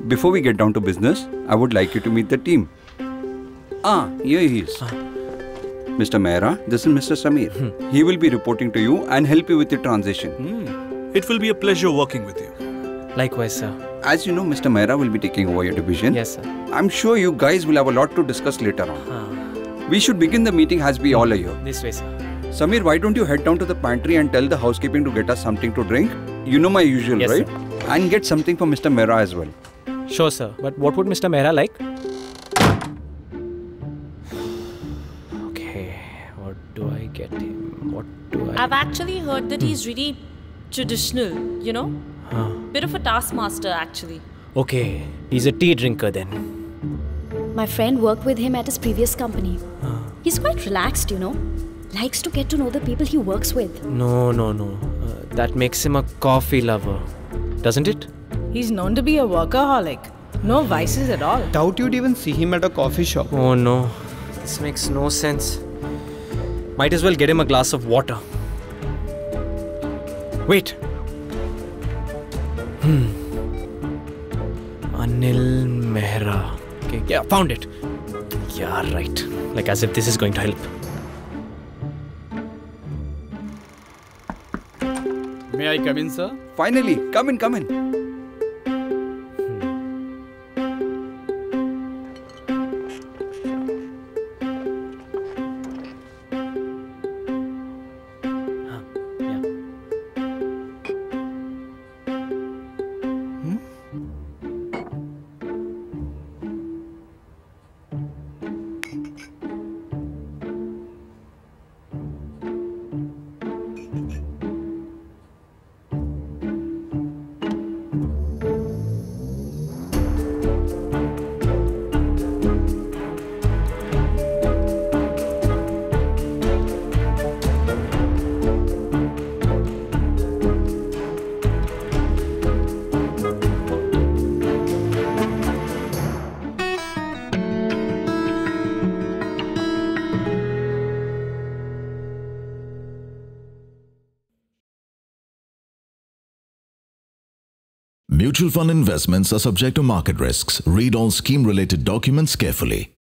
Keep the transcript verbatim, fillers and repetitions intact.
before we get down to business, I would like you to meet the team. Ah, here he is. Huh? Mister Mehra, this is Mister Samir. Hmm. He will be reporting to you and help you with the transition. Hmm. It will be a pleasure working with you. Likewise, sir. As you know, Mister Mehra will be taking over your division. Yes, sir. I'm sure you guys will have a lot to discuss later on. Huh. We should begin the meeting as we all are here. This way, sir. Samir, why don't you head down to the pantry and tell the housekeeping to get us something to drink? You know my usual, yes, right? Sir. And get something for Mister Mehra as well. Sure, sir. But what would Mister Mehra like? Okay, what do I get him? What do I... I've actually heard that hmm. he's really traditional, you know? Huh. Bit of a taskmaster, actually. Okay, he's a tea drinker then. My friend worked with him at his previous company. Huh. He's quite relaxed, you know. Likes to get to know the people he works with. No, no, no. Uh, that makes him a coffee lover, doesn't it? He's known to be a workaholic. No vices at all. Doubt you'd even see him at a coffee shop. Oh no. This makes no sense. Might as well get him a glass of water. Wait. Hmm. Anil Mehra. Okay, yeah, found it. Yeah, right. Like as if this is going to help. May I come in, sir? Finally, come in, come in. Mutual fund investments are subject to market risks. Read all scheme-related documents carefully.